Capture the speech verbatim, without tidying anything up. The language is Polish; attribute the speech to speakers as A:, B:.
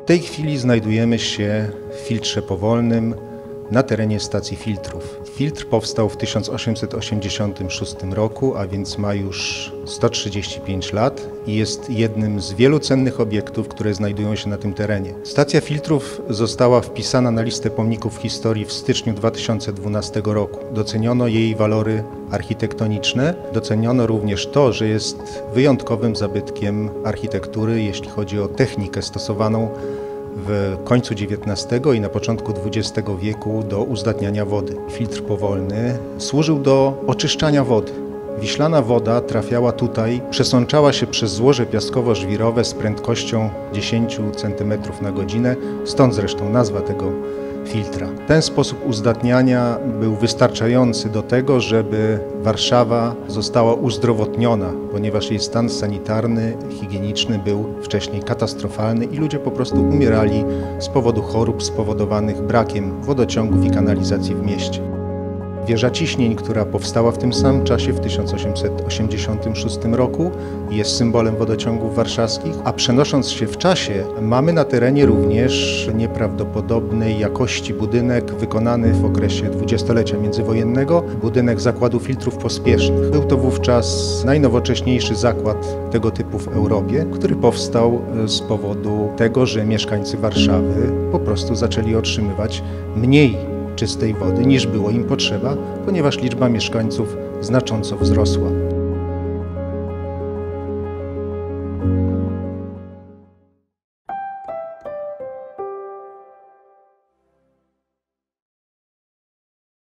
A: tej chwili znajdujemy się w filtrze powolnym na terenie stacji filtrów. Filtr powstał w tysiąc osiemset osiemdziesiątym szóstym roku, a więc ma już sto trzydzieści pięć lat i jest jednym z wielu cennych obiektów, które znajdują się na tym terenie. Stacja filtrów została wpisana na listę pomników historii w styczniu dwa tysiące dwunastego roku. Doceniono jej walory architektoniczne, doceniono również to, że jest wyjątkowym zabytkiem architektury, jeśli chodzi o technikę stosowaną w końcu dziewiętnastego i na początku dwudziestego wieku do uzdatniania wody. Filtr powolny służył do oczyszczania wody. Wiślana woda trafiała tutaj, przesączała się przez złoże piaskowo-żwirowe z prędkością dziesięć centymetrów na godzinę, stąd zresztą nazwa tego filtra. Ten sposób uzdatniania był wystarczający do tego, żeby Warszawa została uzdrowotniona, ponieważ jej stan sanitarny, higieniczny był wcześniej katastrofalny i ludzie po prostu umierali z powodu chorób spowodowanych brakiem wodociągów i kanalizacji w mieście. Wieża Ciśnień, która powstała w tym samym czasie, w tysiąc osiemset osiemdziesiątym szóstym roku, jest symbolem wodociągów warszawskich, a przenosząc się w czasie, mamy na terenie również nieprawdopodobnej jakości budynek wykonany w okresie dwudziestolecia międzywojennego, budynek Zakładu Filtrów Pospiesznych. Był to wówczas najnowocześniejszy zakład tego typu w Europie, który powstał z powodu tego, że mieszkańcy Warszawy po prostu zaczęli otrzymywać mniej czystej wody niż było im potrzeba, ponieważ liczba mieszkańców znacząco wzrosła.